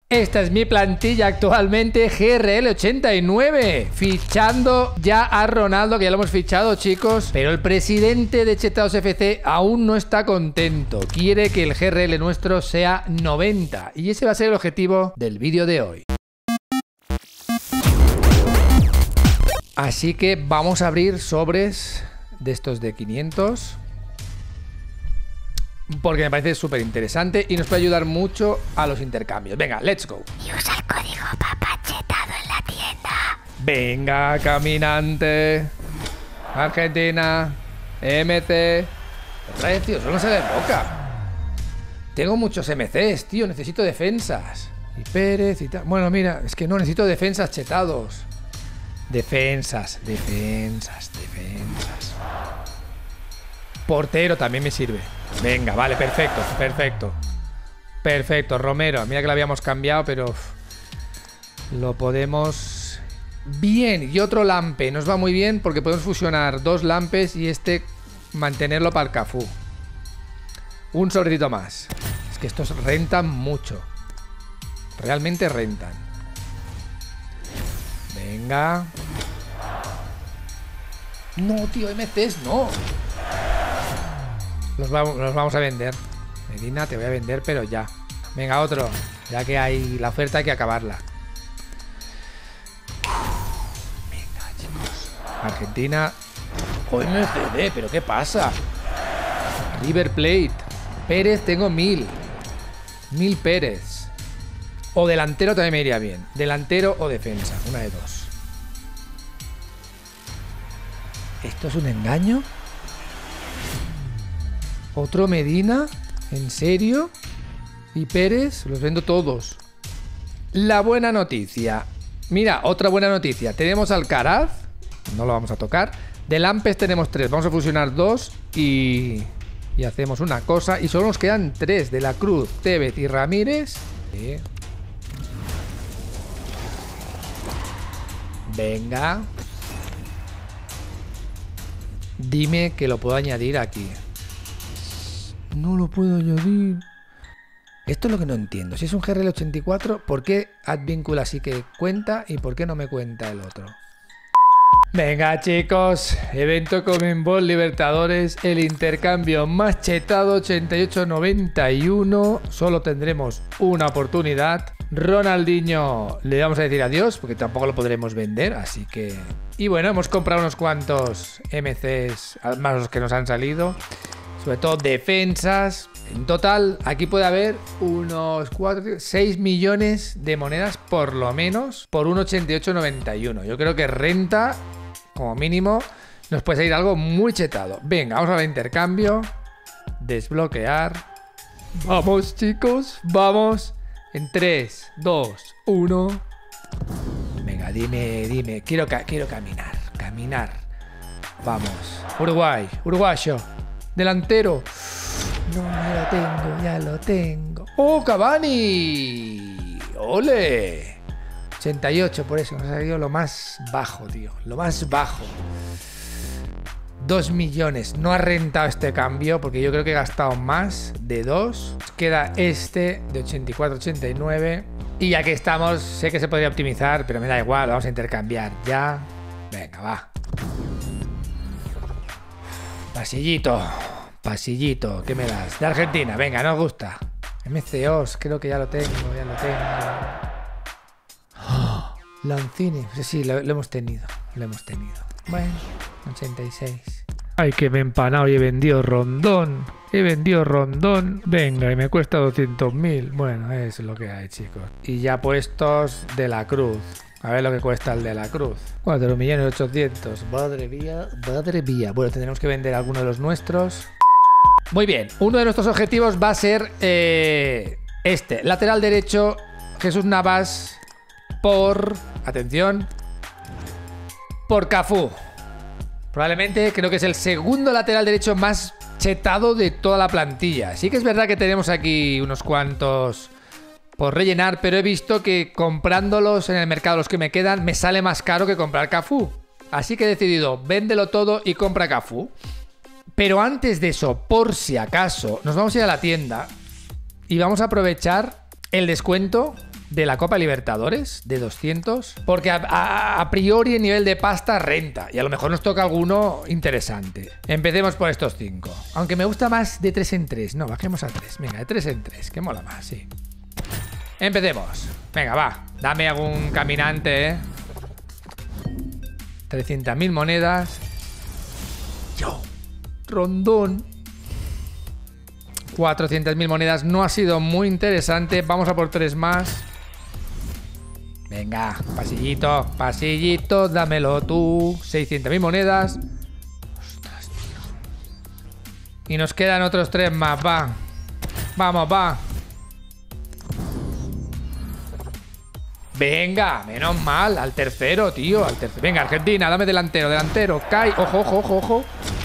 Esta es mi plantilla actualmente, GRL89, fichando ya a Ronaldo, que ya lo hemos fichado, chicos. Pero el presidente de Chetados FC aún no está contento. Quiere que el GRL nuestro sea 90. Y ese va a ser el objetivo del vídeo de hoy. Así que vamos a abrir sobres de estos de 500. Porque me parece súper interesante y nos puede ayudar mucho a los intercambios. Venga, let's go. Y usa el código PAPACHETADO en la tienda. Venga, caminante. Argentina. MC. Otra vez, tío, solo se de boca. Tengo muchos MCs, tío. Necesito defensas. Y Pérez y tal. Bueno, mira, es que no, necesito defensas chetados. Defensas. Portero también me sirve. Venga, vale, perfecto, Romero. Mira que lo habíamos cambiado, pero lo podemos... Bien, y otro lampe. Nos va muy bien porque podemos fusionar dos lampes y este mantenerlo para el Cafú. Un sobrecito más. Es que estos rentan mucho. Realmente rentan. Venga. No, tío, MCs no. Los vamos a vender. Medina, te voy a vender, pero ya. Venga, otro. Ya que hay la oferta, hay que acabarla. Venga, chicos. Argentina. O MCD, pero ¿qué pasa? River Plate. Pérez, tengo 1000. 1000 Pérez. O delantero también me iría bien. Delantero o defensa. Una de dos. ¿Esto es un engaño? Otro Medina, ¿en serio? Y Pérez, los vendo todos. La buena noticia. Mira, otra buena noticia. Tenemos Alcaraz, no lo vamos a tocar. De Lampes tenemos 3, vamos a fusionar 2 y hacemos una cosa. Y solo nos quedan 3, De la Cruz, Tevez y Ramírez. Venga. Dime que lo puedo añadir aquí. No lo puedo añadir. Esto es lo que no entiendo. Si es un GRL84, ¿por qué Advíncula sí que cuenta y por qué no me cuenta el otro? Venga, chicos. Evento Conmebol Libertadores. El intercambio más chetado, 88-91. Solo tendremos una oportunidad. Ronaldinho, le vamos a decir adiós porque tampoco lo podremos vender, así que... Y bueno, hemos comprado unos cuantos MCs, más los que nos han salido. Sobre todo defensas. En total, aquí puede haber unos 6 millones de monedas por lo menos por un 88.91. Yo creo que renta, como mínimo, nos puede salir algo muy chetado. Venga, vamos a ver intercambio. Desbloquear. Vamos, chicos, vamos. En 3, 2, 1. Venga, dime. Quiero caminar. Vamos. Uruguay, uruguayo. Delantero. No, ya lo tengo. ¡Oh, Cavani! ¡Ole! 88, por eso nos ha salido lo más bajo, tío. Lo más bajo. 2 millones. No ha rentado este cambio porque yo creo que he gastado más de 2. Queda este de 84-89. Y ya que estamos, sé que se podría optimizar, pero me da igual. Vamos a intercambiar ya. Venga, va. Pasillito, ¿qué me das? De Argentina, venga, nos gusta. MCOs, creo que ya lo tengo. Oh, Lanzini, sí, lo hemos tenido. Bueno, 86. Ay, que me he empanado y he vendido Rondón. Venga, y me cuesta 200.000. Bueno, es lo que hay, chicos. Y ya puestos De la Cruz. A ver lo que cuesta el De la Cruz. 4.800.000. Madre mía. Bueno, tendremos que vender alguno de los nuestros. Muy bien. Uno de nuestros objetivos va a ser este. Lateral derecho, Jesús Navas por... Atención. Por Cafú. Probablemente creo que es el segundo lateral derecho más chetado de toda la plantilla. Sí que es verdad que tenemos aquí unos cuantos... por rellenar, pero he visto que comprándolos en el mercado, los que me quedan, me sale más caro que comprar Cafú. Así que he decidido, véndelo todo y compra Cafú. Pero antes de eso, por si acaso, nos vamos a ir a la tienda y vamos a aprovechar el descuento de la Copa Libertadores de 200, porque a priori el nivel de pasta renta y a lo mejor nos toca alguno interesante. Empecemos por estos 5. Aunque me gusta más de 3 en 3. No, bajemos a 3. Venga, de 3 en 3, que mola más, sí. Empecemos. Venga, va. Dame algún caminante, 300.000 monedas. Yo. Rondón. 400.000 monedas. No ha sido muy interesante. Vamos a por 3 más. Venga, pasillito, pasillito, dámelo tú. 600.000 monedas. Ostras, tío. Y nos quedan otros 3 más, va. Vamos, va. Venga, menos mal. Al tercero, tío, al tercero. Venga, Argentina, dame delantero, delantero. Cae, ojo, ojo, ojo, ojo.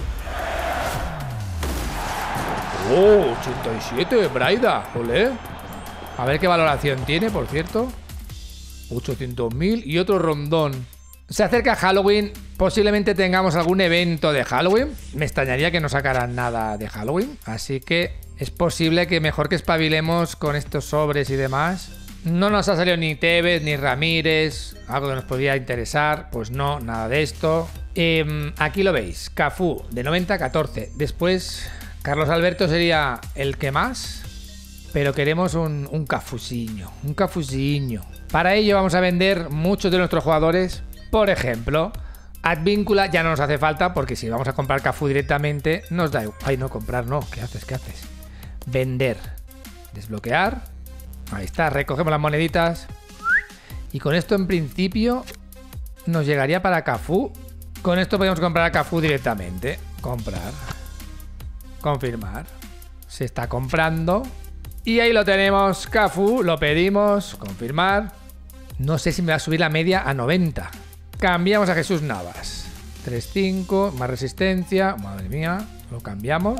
Oh, 87, Braida, olé. A ver qué valoración tiene, por cierto. 800.000 y otro rondón. Se acerca Halloween. Posiblemente tengamos algún evento de Halloween. Me extrañaría que no sacaran nada de Halloween. Así que es posible que mejor que espabilemos con estos sobres y demás. No nos ha salido ni Tevez ni Ramírez. Algo que nos podría interesar. Pues no, nada de esto. Aquí lo veis. Cafú de 90-14. Después Carlos Alberto sería el que más. Pero queremos un cafusiño. Un cafusiño. Para ello vamos a vender muchos de nuestros jugadores. Por ejemplo, Advíncula ya no nos hace falta porque si vamos a comprar Cafú directamente nos da igual. Ay, no, comprar no. ¿Qué haces? ¿Qué haces? Vender. Desbloquear. Ahí está, recogemos las moneditas. Y con esto en principio nos llegaría para Cafú. Con esto podemos comprar a Cafú directamente. Comprar. Confirmar. Se está comprando. Y ahí lo tenemos, Cafú, lo pedimos. Confirmar. No sé si me va a subir la media a 90. Cambiamos a Jesús Navas. 3-5, más resistencia. Madre mía, lo cambiamos.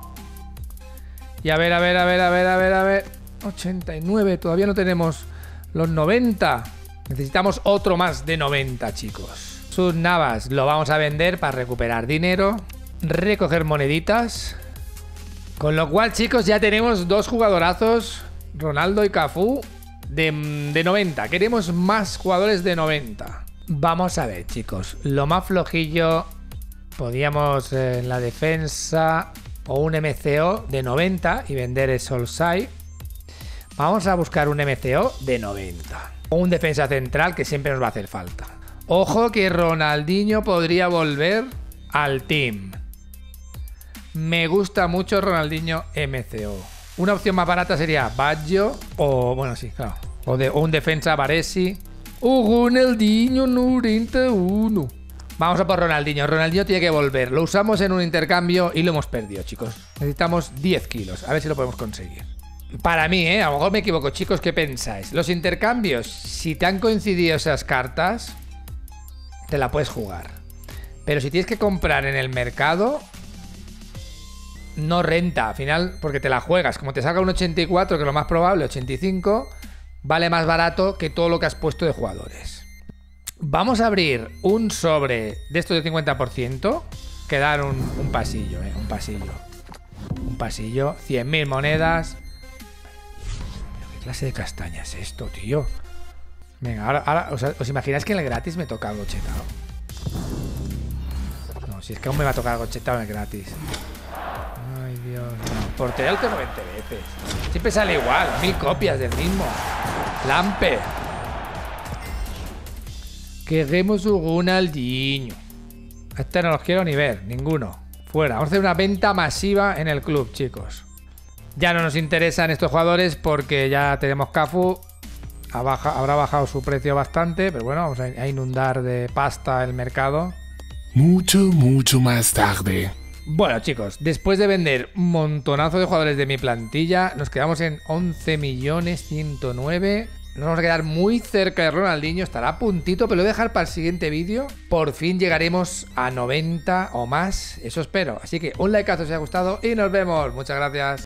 Y a ver, a ver, a ver, a ver, a ver, a ver. 89, todavía no tenemos los 90. Necesitamos otro más de 90, chicos. Jesús Navas lo vamos a vender para recuperar dinero. Recoger moneditas. Con lo cual, chicos, ya tenemos 2 jugadorazos, Ronaldo y Cafú, de 90. Queremos más jugadores de 90. Vamos a ver, chicos. Lo más flojillo, podíamos en la defensa o un MCO de 90 y vender el Solskjaer. Vamos a buscar un MCO de 90. O un defensa central que siempre nos va a hacer falta. Ojo que Ronaldinho podría volver al team. Me gusta mucho Ronaldinho MCO. Una opción más barata sería Baggio o... Bueno, sí, claro. O un defensa Baresi. Ronaldinho 91. Vamos a por Ronaldinho. Ronaldinho tiene que volver. Lo usamos en un intercambio y lo hemos perdido, chicos. Necesitamos 10 kilos. A ver si lo podemos conseguir. Para mí, a lo mejor me equivoco, chicos. ¿Qué pensáis? Los intercambios, si te han coincidido esas cartas, te la puedes jugar. Pero si tienes que comprar en el mercado... No renta, al final, porque te la juegas. Como te saca un 84, que es lo más probable, 85, vale más barato que todo lo que has puesto de jugadores. Vamos a abrir un sobre de estos de 50%, que dar un pasillo, un pasillo. Un pasillo, 100.000 monedas. ¿Pero qué clase de castaña es esto, tío? Venga, ahora ¿os imagináis que en el gratis me toca algo chetado? No, si es que aún me va a tocar algo chetado en el gratis. Ay, Dios. No. Portero alto 90 veces. Siempre sale igual. 1000 copias del mismo. Lampe. Queremos un Ronaldinho. Este no los quiero ni ver. Ninguno. Fuera. Vamos a hacer una venta masiva en el club, chicos. Ya no nos interesan estos jugadores porque ya tenemos Cafú. Habrá bajado su precio bastante. Pero bueno, vamos a inundar de pasta el mercado. Mucho más tarde. Bueno, chicos, después de vender un montonazo de jugadores de mi plantilla, nos quedamos en 11.109.000. Nos vamos a quedar muy cerca de Ronaldinho, estará a puntito, pero lo voy a dejar para el siguiente vídeo. Por fin llegaremos a 90 o más, eso espero. Así que un likeazo si os ha gustado y nos vemos. Muchas gracias.